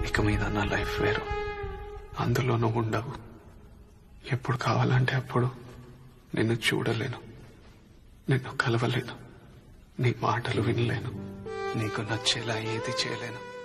ఇక మీద నా లైఫ్ వేరు. అందులో నువ్వు ఉండవు. ఎప్పుడు కావాలంటే అప్పుడు నిన్ను చూడలేను, నిన్ను కలవలేను, నీ మాటలు వినలేను, నీకు నచ్చేలా ఏది చేయలేను.